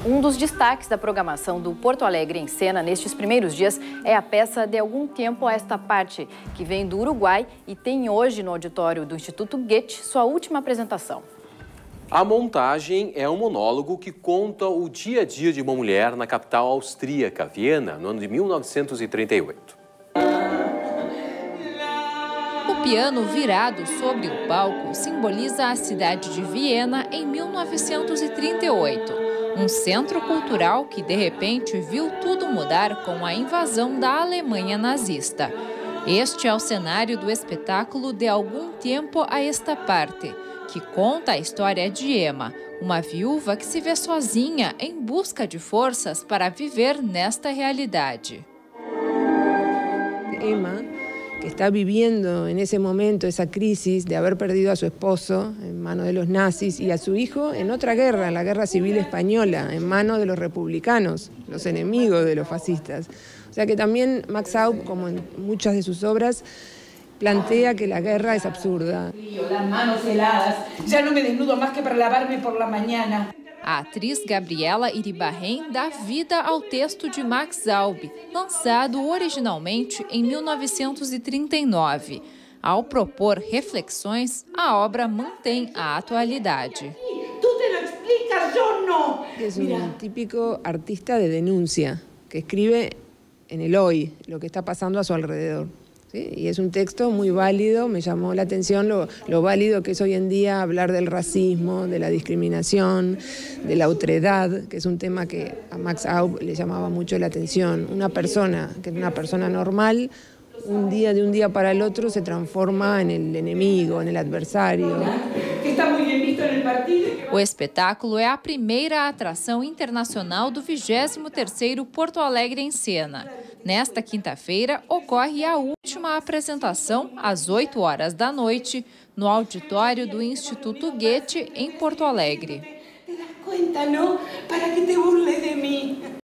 Um dos destaques da programação do Porto Alegre em Cena nestes primeiros dias é a peça De Algum Tempo a Esta Parte, que vem do Uruguai e tem hoje no auditório do Instituto Goethe sua última apresentação. A montagem é um monólogo que conta o dia a dia de uma mulher na capital austríaca, Viena, no ano de 1938. O piano virado sobre o palco simboliza a cidade de Viena em 1938. Um centro cultural que, de repente, viu tudo mudar com a invasão da Alemanha nazista. Este é o cenário do espetáculo De Algum Tempo a Esta Parte, que conta a história de Emma, uma viúva que se vê sozinha em busca de forças para viver nesta realidade. Emma, que está viviendo en ese momento esa crisis de haber perdido a su esposo en manos de los nazis y a su hijo en otra guerra, la guerra civil española, en manos de los republicanos, los enemigos de los fascistas. O sea que también Max Aub, como en muchas de sus obras, plantea que la guerra es absurda. Las manos heladas, ya no me desnudo más que para lavarme por la mañana. A atriz Gabriela Iribarren dá vida ao texto de Max Aub, lançado originalmente em 1939. Ao propor reflexões, a obra mantém a atualidade. Tu te lo explicas, yo no. Es un típico artista de denuncia, que escribe en el hoy, lo que está pasando a su alrededor. ¿Sí? Y es un texto muy válido, me llamó la atención lo válido que es hoy en día hablar del racismo, de la discriminación, de la otredad, que es un tema que a Max Aub le llamaba mucho la atención. Una persona, que es una persona normal, de un día para el otro se transforma en el enemigo, en el adversario. Que está muy bien visto en el partido. O espetáculo é a primeira atração internacional do 23º Porto Alegre em Cena. Nesta quinta-feira, ocorre a última apresentação, às 8 horas da noite, no auditório do Instituto Goethe, em Porto Alegre. Te das cuenta, ¿no? Para que te burles de mí.